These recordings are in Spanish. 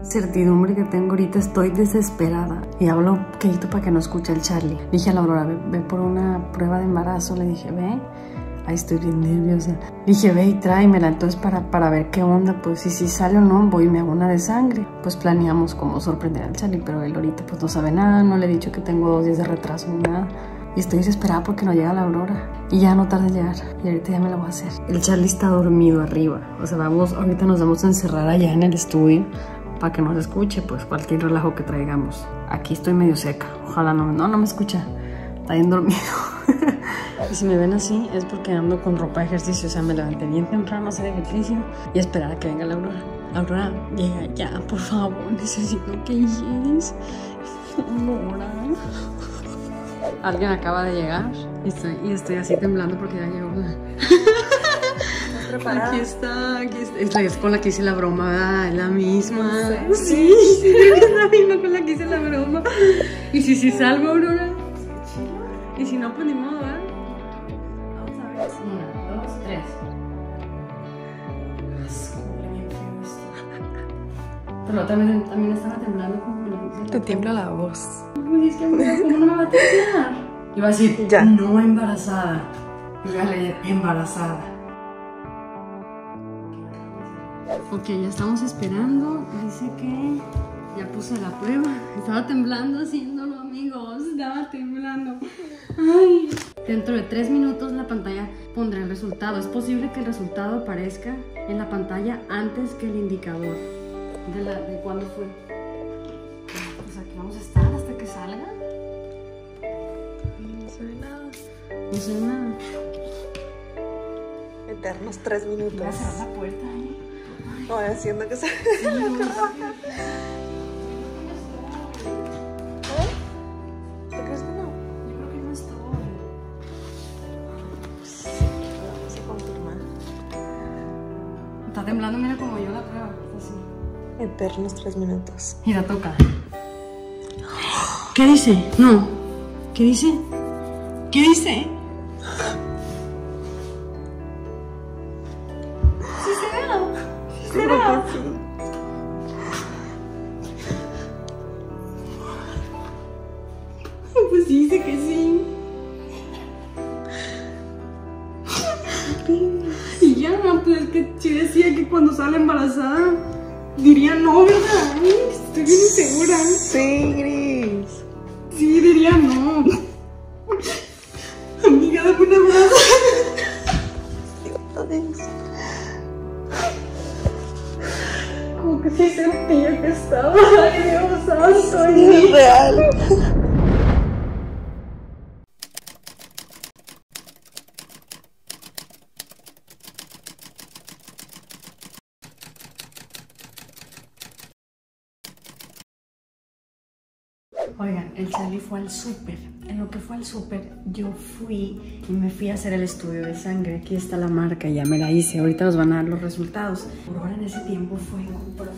incertidumbre que tengo ahorita, estoy desesperada. Y hablo quedito para que no escuche el Charlie. Dije a la Aurora, ve por una prueba de embarazo. Le dije, ve. Ahí estoy bien nerviosa. Dije, ve y tráemela. Entonces para ver qué onda, pues si sale o no, voy y me hago una de sangre. Pues planeamos cómo sorprender al Charlie, pero él ahorita pues no sabe nada. No le he dicho que tengo 2 días de retraso ni nada. Y estoy desesperada porque no llega la Aurora. Y ya no tarda en llegar. Y ahorita ya me la voy a hacer. El Charlie está dormido arriba. O sea, ahorita nos vamos a encerrar allá en el estudio para que no se escuche, pues cualquier relajo que traigamos. Aquí estoy medio seca. Ojalá no me escucha. Está bien dormido. Y si me ven así es porque ando con ropa de ejercicio. O sea, me levanté bien temprano a hacer ejercicio y esperar a que venga la Aurora. Aurora, llega ya, por favor. Necesito que llegues. Aurora. Alguien acaba de llegar y estoy así temblando porque ya llegó. Aquí está. Es con la que hice la broma, ¿verdad? Es la misma. Sí, es la misma con la que hice la broma. Y si salgo, Aurora. Y si no, pues ni modo, ¿verdad? Vamos a ver. 1, 2, 3. Bien feo esto. Pero también estaba temblando como la. Te tiembla la voz. Es que ¿cómo no me va a temblar? Iba a decir, ya. No embarazada. Voy a leer embarazada. Ok, ya estamos esperando. Dice que ya puse la prueba. Estaba temblando haciéndolo, amigos. Estaba temblando. Ay. Dentro de 3 minutos la pantalla pondrá el resultado. Es posible que el resultado aparezca en la pantalla antes que el indicador de cuándo fue. Pues aquí vamos a estar hasta que salga. No se ve nada. No se ve nada. Eternos 3 minutos. Voy a cerrar la puerta, ¿eh? No, haciendo que se... Sí, ¿Tú crees que no? yo creo que no estoy. Sí, vamos a confirmar. Está temblando, mira como yo la prueba. Así. Eternos 3 minutos. Mira, toca. ¿Qué dice? No. ¿Qué dice? ¿Qué dice? Sí será. Sí será. Pues dice que sí. Y ya, pues es que sí decía que cuando sale embarazada diría no, ¿verdad? Estoy bien insegura. Sí, Gris. Sí, diría no. Amiga, dame un abrazo. Como que sí sentía que estaba. Ay, Dios santo. Es real. Oigan, el Charlie fue al súper. En lo que fue al súper, yo fui y me fui a hacer el estudio de sangre. Aquí está la marca, ya me la hice. Ahorita nos van a dar los resultados. Por ahora en ese tiempo fue y compró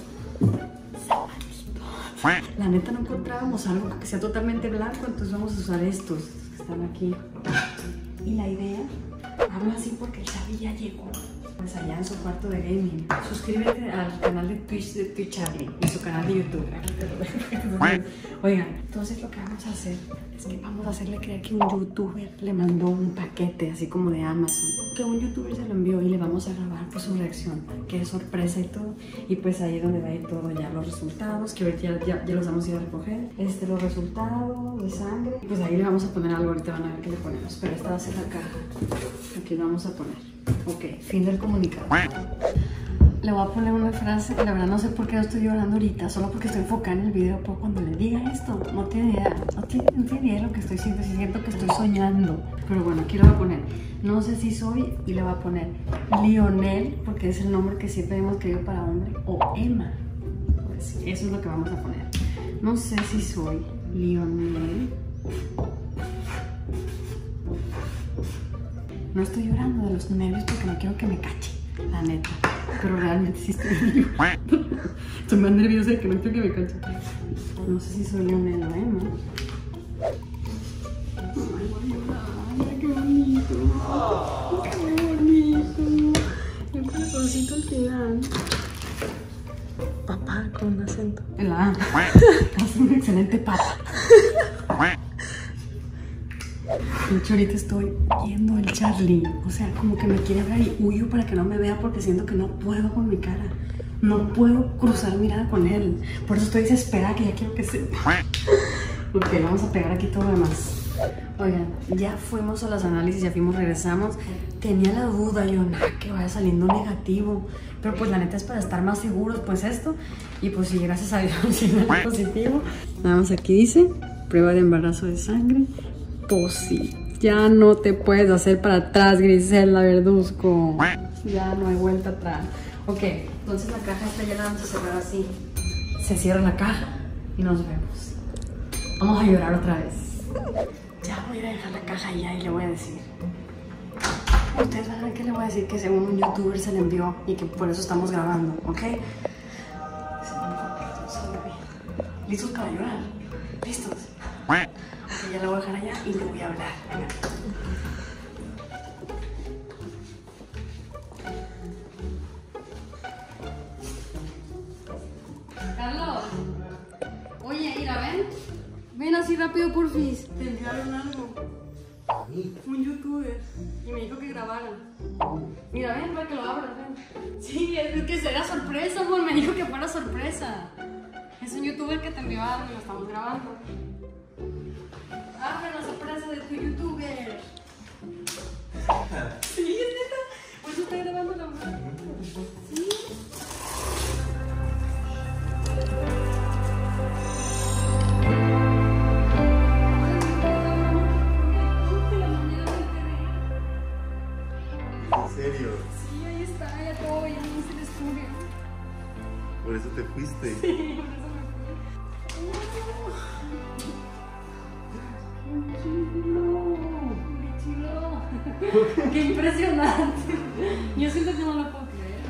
zapatitos. La neta no encontrábamos algo que sea totalmente blanco, entonces vamos a usar estos que están aquí. Y la idea, hablo así porque el Charlie ya llegó. Pues allá en su cuarto de gaming. Suscríbete al canal de Twitch Charlie y su canal de YouTube. Oigan, entonces lo que vamos a hacer es que vamos a hacerle creer que un youtuber le mandó un paquete así como de Amazon. Que un youtuber se lo envió y le vamos a grabar pues su reacción, que es sorpresa y todo. Y pues ahí es donde va a ir todo ya los resultados, que ahorita ya los vamos a ir a recoger. Los resultados de sangre. Y pues ahí le vamos a poner algo, ahorita van a ver qué le ponemos. Pero esta va a ser la caja. Aquí lo vamos a poner. Ok, fin del comunicado. Le voy a poner una frase, la verdad no sé por qué no estoy llorando ahorita, solo porque estoy enfocada en el video, pero cuando le diga esto, no tiene idea, no tiene idea de lo que estoy sintiendo, si siento que estoy soñando. Pero bueno, aquí lo voy a poner, no sé si soy, y le voy a poner Lionel, porque es el nombre que siempre hemos querido para hombre, o Emma. Pues eso es lo que vamos a poner. No sé si soy Lionel. No estoy llorando de los nervios porque no quiero que me cache, la neta. Pero realmente sí estoy llorando. Estoy más nerviosa de que no quiero que me cache. No sé si soy Lionel o Emma. Ay, voy a llorar. Mira qué bonito. Qué bonito. El corazoncito al final. Papá, con acento. En la A. Es un excelente papa. De hecho, ahorita estoy viendo el Charlie. O sea, como que me quiere hablar y huyo para que no me vea porque siento que no puedo con mi cara. No puedo cruzar mirada con él. Por eso estoy desesperada que ya quiero que se... Ok, vamos a pegar aquí todo lo demás. Oigan, ya fuimos a los análisis, ya fuimos, regresamos. Tenía la duda yo, nada, que vaya saliendo negativo. Pero pues la neta es para estar más seguros, pues esto. Y pues sí, gracias a Dios, sí, nada positivo. Nada más aquí dice, prueba de embarazo de sangre. Pues sí, ya no te puedes hacer para atrás, Grisela Verduzco. Ya no hay vuelta atrás. Ok, entonces la caja esta ya la vamos a cerrar así. Se cierra la caja y nos vemos. Vamos a llorar otra vez. Ya voy a dejar la caja allá y le voy a decir. Ustedes van a ver que le voy a decir que según un youtuber se le envió y que por eso estamos grabando, ¿ok? ¿Listos para llorar? ¿Listos? Ok, ya la voy a dejar allá y le voy a hablar. Venga. Carlos. Oye, mira, ven. Ven así rápido, porfis. Te enviaron algo. Un youtuber. Y me dijo que grabara. Mira, ven para que lo abras, ven. Sí, es que será sorpresa, amor. Me dijo que fuera sorpresa. Es un youtuber que te envió algo y lo estamos grabando. Abre la sorpresa de tu youtuber. Sí, es neta. Por eso estoy grabando la mano. Sí. ¿En serio? Sí, ahí está, ya todo, ya no hice el estudio. ¿Por eso te fuiste? Sí, por eso me fui. ¡Qué chulo! ¡Qué impresionante! Yo siento que no lo puedo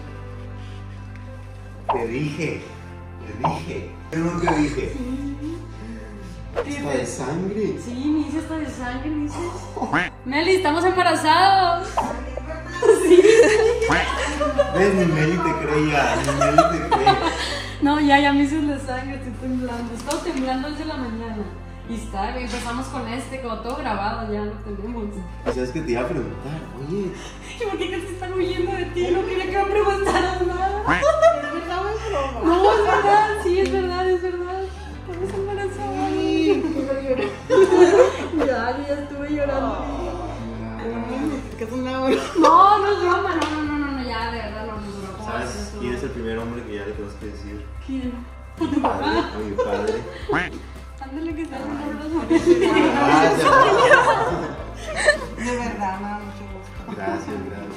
creer. Te dije. Yo no te dije. ¿Está de sangre? Sí, me dice hasta de sangre, me dices. Meli, estamos embarazados. Sí. ¿Ves? Ni Meli te creía. Ni Meli te creía. No, ya me dices de sangre, estoy temblando. He estado temblando desde la mañana. Y está, empezamos con como todo grabado, ya lo tenemos. ¿Y sabes que te iba a preguntar? Oye, ¿Y por qué que se están huyendo de ti? No quería que me preguntaras nada. ¿Es verdad o es broma? No, es verdad, sí, es verdad, es verdad. Estamos embarazados. Ya estuve llorando. ¿Qué es una hora? No, no es broma, no, ya, de verdad, no. ¿sabes quién es el primer hombre que ya le tenemos que decir? ¿Quién? A mi padre. A mi padre. Ándale que está en un abrazo. De verdad, me da mucho gusto. Gracias.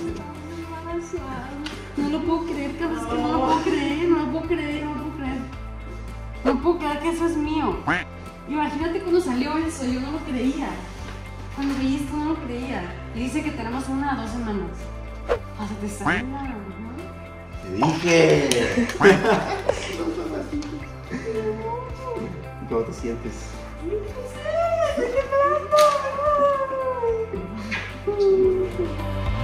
No lo puedo creer, Carlos, es que no lo puedo creer. No puedo creer que eso es mío. Imagínate cuando salió eso, yo no lo creía. Cuando vi esto no lo creía. Y dice que tenemos 1 a 2 semanas. O sea, te sale la... Te dije. ¿Cómo te sientes? ¡No sé!